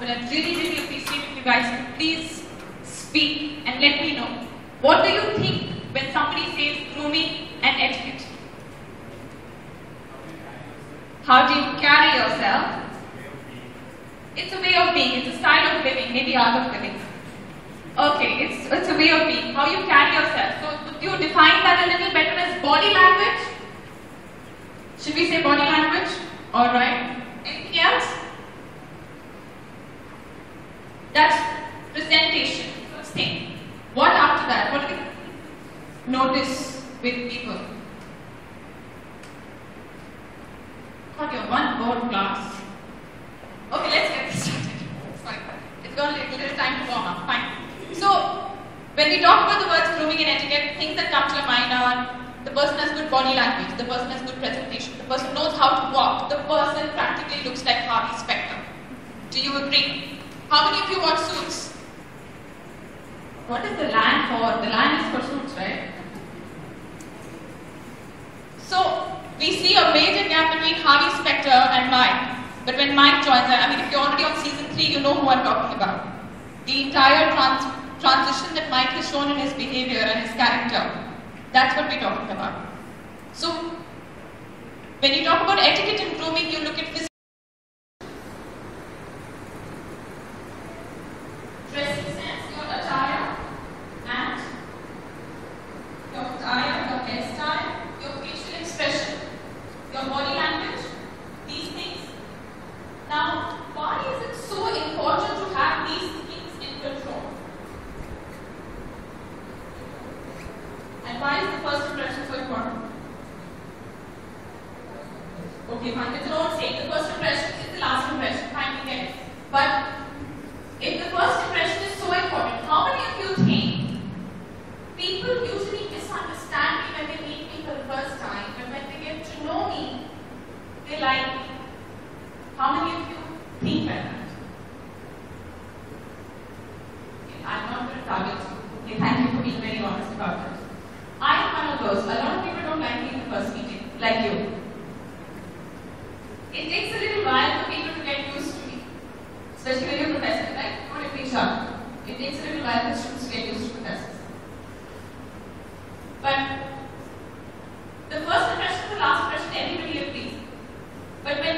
but I'd really appreciate if you guys could please speak and let me know. What do you think when somebody says grooming and etiquette? How do you carry yourself? It's a way of being, it's a style of living, maybe art of living. Okay, it's a way of being, how you carry yourself. So would you define that a little better as body language? Should we say body language? Alright. Anything else? That's presentation, first thing. What after that? What do you notice with people? Got your one board class. Okay, let's get this started. It's fine. It's got a little time to warm up. Fine. So, when we talk about the words grooming and etiquette, things that come to your mind are the person has good body language, the person has good presentation, the person knows how to walk, the person practically looks like Harvey Specter. Do you agree? How many of you want suits? What is the land for? The land is for suits, right? So, we see a major gap between Harvey Specter and Mike. But when Mike joins, I mean, if you're already on season 3, you know who I'm talking about. The entire transition that Mike has shown in his behavior and his character, that's what we're talking about. So, when you talk about etiquette and grooming, you look at physical dressing sense, your attire, and your hairstyle, your facial expression, your body language, these things. Now, why is it so important to have these things in control? And why is the first impression so important? Okay, fine, it's an old saying. The first impression is the last impression. Fine, we get it. But if the first impression is so important, how many of you think people usually misunderstand me when they meet me for the first time, but when they get to know me, they like me? How many of you think like that? Okay, I'm not going to target you. Okay, thank you for being very honest about that. I am one of those. A lot of people don't like me in the first meeting, like you. It takes a little while for people to get used to me. Especially when you're professors, right? Don't agree, sharp. It takes a little while for students to get used to professors. But the first impression, the last impression, everybody agrees. But when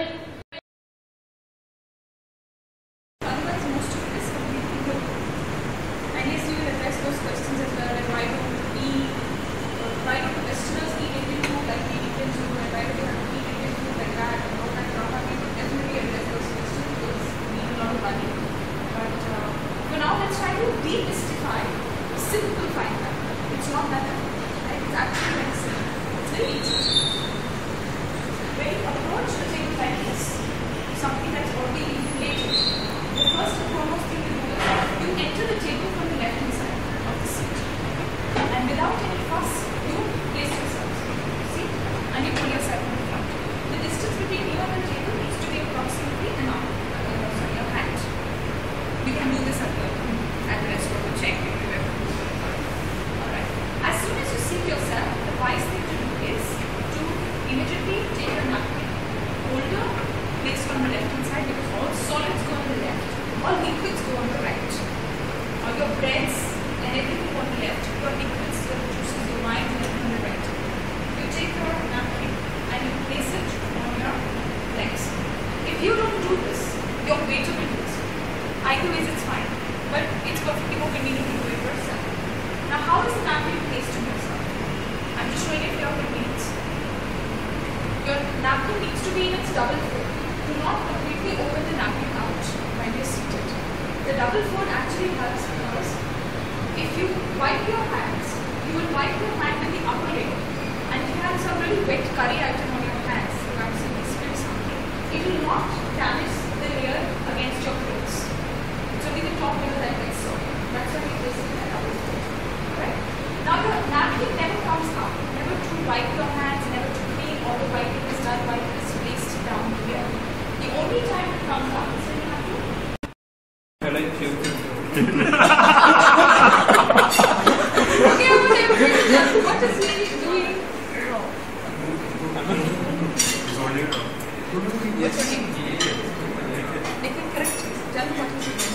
Tell me what you should do.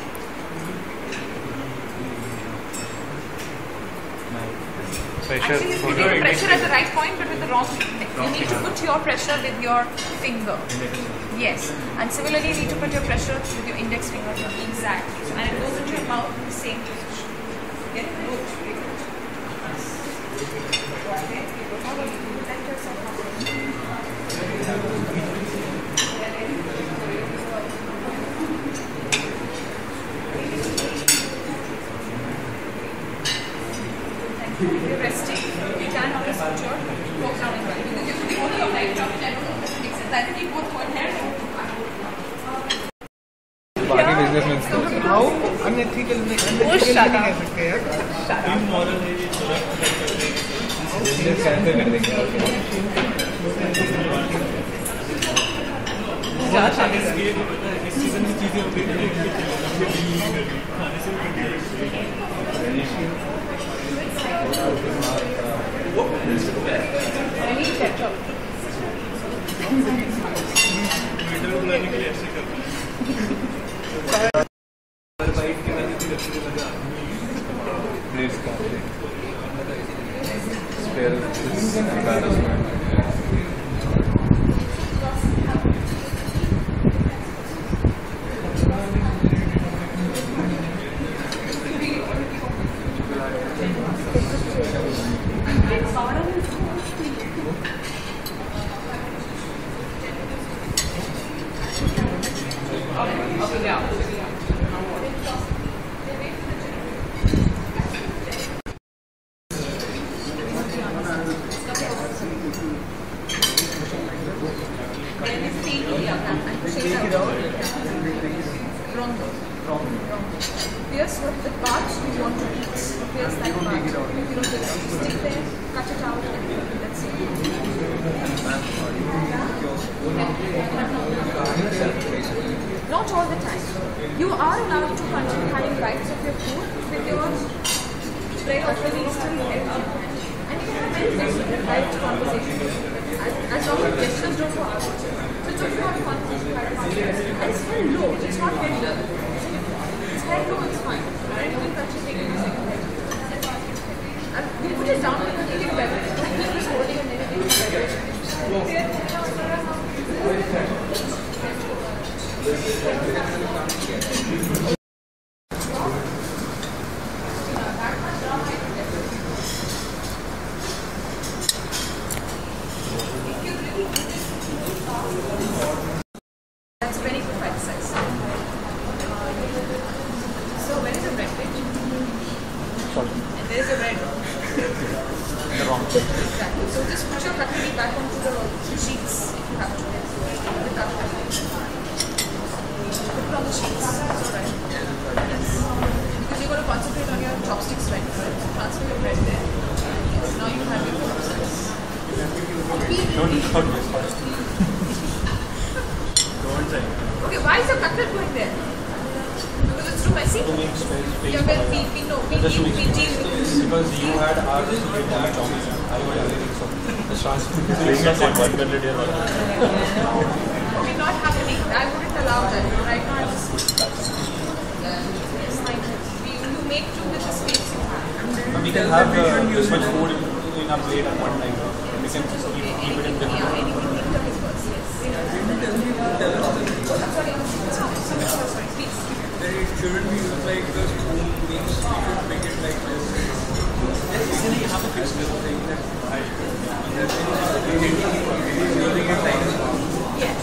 Pressure. Actually, you're putting pressure at the right point, but with the wrong. You need to put your pressure with your finger. Yes. And similarly, you need to put your pressure with your index finger here. Exactly. And it goes into your mouth in the same position. Get it? Good. Very good. Okay. You go forward. You let yourself You're resting, you can always put your fork down as well. Because you're putting only your right down, which I don't know if it makes sense. Either keep both one hand or बाकी businessman how unethical नहीं कह सकते यार immoral है ये थोड़ा business कैसे कर देंगे इस सीजन में चीजें होती हैं बनाने के लिए ऐसे करते हैं Please come. Spare this embarrassment. Pierce what the parts you want to eat. Pierce that part. You know, just stick there, cut it out, and that's it. Not all the time. You are allowed to continue bites of your food with your tray of the least still heavy. And you can have very direct conversation. As long as gestures don't go out. So it's okay to have a conversation. And it's very low, it's not very low. It's very low, it's fine. Right? You can touch it, take it a second. And you put it down and take it better. You're just holding and then you take it better. That's very good for exercise. So where is the red page? And there is a red. Exactly. So just put your cutlery back onto the sheets if you have to. The cutlery. Put it on the sheets. That's alright. Yes. Because you're going to concentrate on your chopsticks right now. Transfer your bread there. Yes. Now you have your chopsticks. Okay, why is your cutlet going there? Because it's too messy? Yeah, well, we know. We deal with this. Because you had asked to give them a job. I would everything so. The transfer Okay, not happening. I wouldn't allow that. Right now, I just. It's like you make do with the space you have. We can have this much food in our plate at one time. We can just keep it in different. Yeah, anything is worse, yes. I'm sorry. Sorry, please. It shouldn't be like the spoon means you should make it like this. Actually, you have to fix this thing that I using it like this. Yes.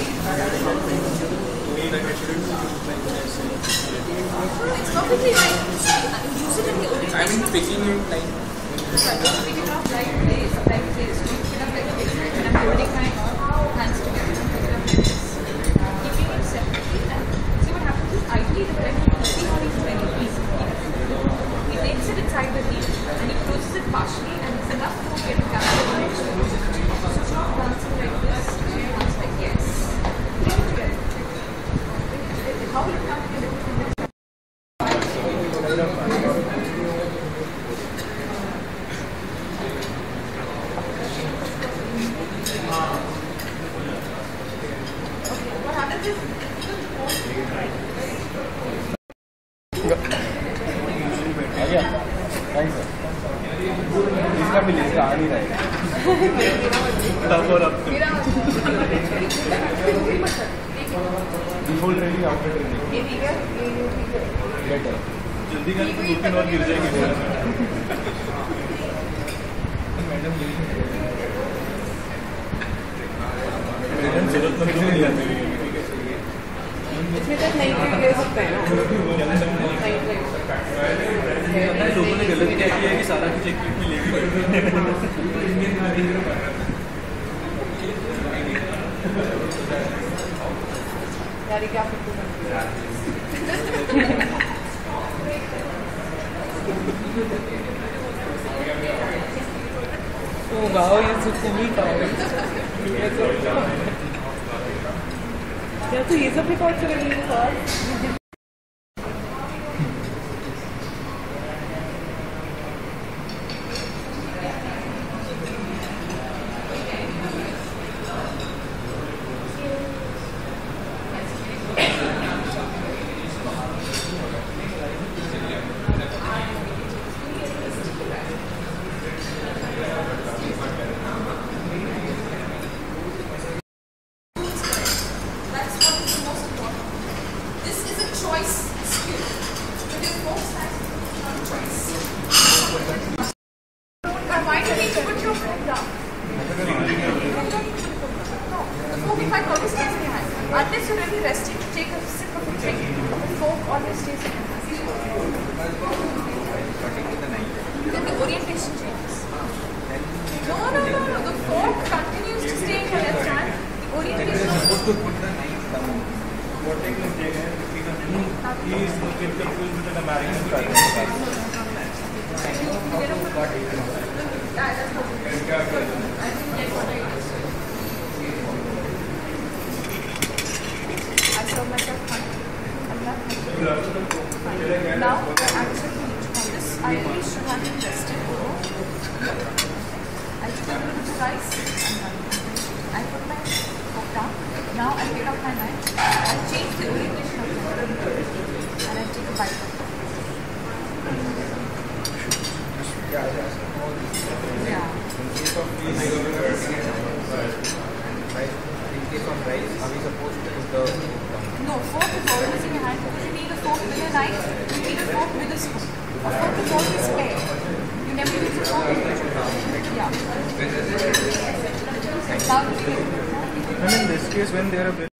It shouldn't be like this. It's perfectly right. Use it in the only I mean, picking it like. Pick it up right place. Right place. Pick it up like this. And I'm holding my hands together. Pick it up like this. Keeping it separately. And see what happens is ideally the bread, see how he's very easy. He takes it inside the leaf and he closes it partially and it's enough to get a capture on it. So stop dancing like this. Once like yes. Bring it together. How will it come together? Tough or up to? मेरा Before training, after training. ये ठीक है ये ठीक है Better. जल्दी कर तो 2-3 और गिर जाएंगे Madam, मैडम जरूरतमंद लोग नहीं आते इसमें तक नहीं ले सकते हैं ना लोगों ने गलत क्या किया है कि सारा कुछ एक क्लिप में ले भी यार ये क्या फिर Oh wow, you're so cool, या तो ये सब रिकॉर्ड करेंगे sir Unless you're really resting, take a sip of a drink. The fork always stays in your hand. Then the orientation changes. No. The fork continues to stay in your left hand. The orientation of the What take mistake है he is confused with an American I serve myself now the answer to each one. This I really should have been rested. I took a little bit of rice and I put my fork down. Now I pick up my knife. I change the orientation of the fork and I take a bite of it. Yeah. in case of rice, are we supposed to put the fork down? No, fork is always in your hand because you need a fork with a knife, you need a fork with a spoon. A fork is always spare. You never use a fork with a spoon. Yeah. Now, And in this case when they are